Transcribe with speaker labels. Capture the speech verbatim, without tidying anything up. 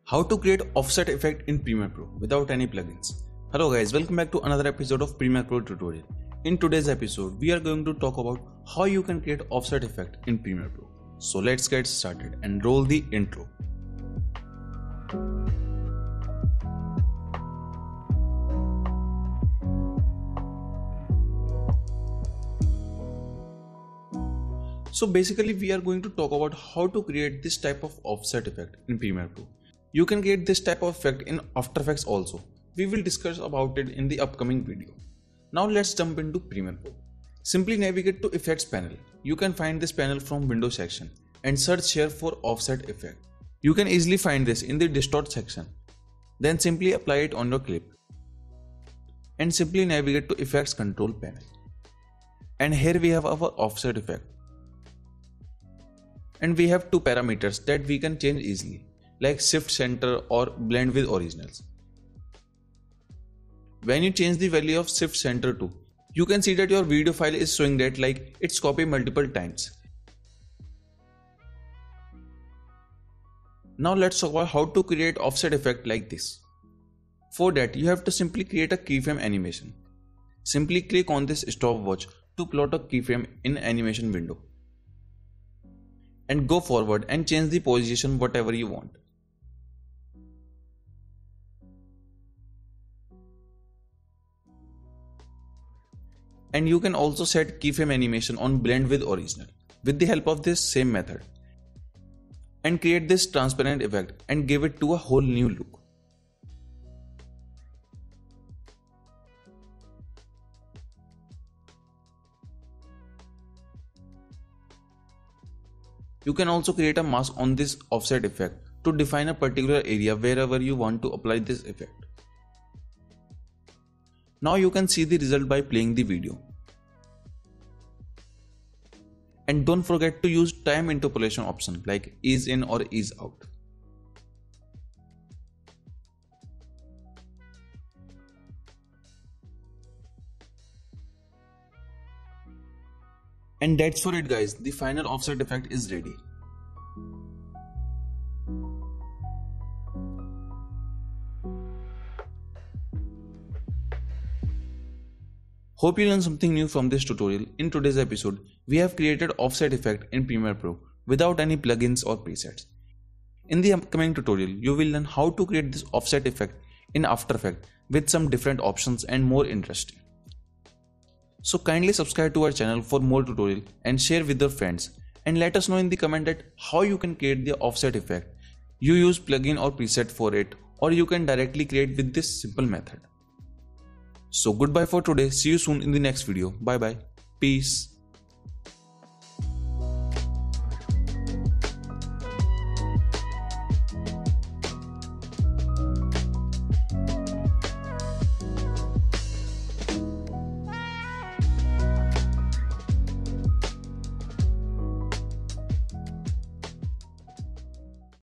Speaker 1: How to create offset effect in Premiere Pro without any plugins. Hello guys, welcome back to another episode of Premiere Pro tutorial. In today's episode, we are going to talk about how you can create offset effect in Premiere Pro. So let's get started and roll the intro. So basically we are going to talk about how to create this type of offset effect in Premiere Pro. You can create this type of effect in After Effects also. We will discuss about it in the upcoming video. Now let's jump into Premiere Pro. Simply navigate to Effects panel. You can find this panel from Windows section and search here for offset effect. You can easily find this in the distort section. Then simply apply it on your clip. And simply navigate to Effects control panel. And here we have our offset effect. And we have two parameters that we can change easily, like shift center or blend with originals. When you change the value of shift center to, you can see that your video file is showing that like it's copied multiple times. Now let's talk about how to create offset effect like this. For that you have to simply create a keyframe animation. Simply click on this stopwatch to plot a keyframe in animation window. And go forward and change the position whatever you want. And you can also set keyframe animation on blend with original with the help of this same method. And create this transparent effect and give it to a whole new look. You can also create a mask on this offset effect to define a particular area wherever you want to apply this effect. Now you can see the result by playing the video. And don't forget to use time interpolation option like ease in or ease out. And that's for it guys, the final offset effect is ready. Hope you learned something new from this tutorial. In today's episode, we have created offset effect in Premiere Pro without any plugins or presets. In the upcoming tutorial, you will learn how to create this offset effect in After Effects with some different options and more interesting. So kindly subscribe to our channel for more tutorial and share with your friends, and let us know in the comment that how you can create the offset effect. You use plugin or preset for it, or you can directly create with this simple method. So goodbye for today. See you soon in the next video. Bye bye. Peace.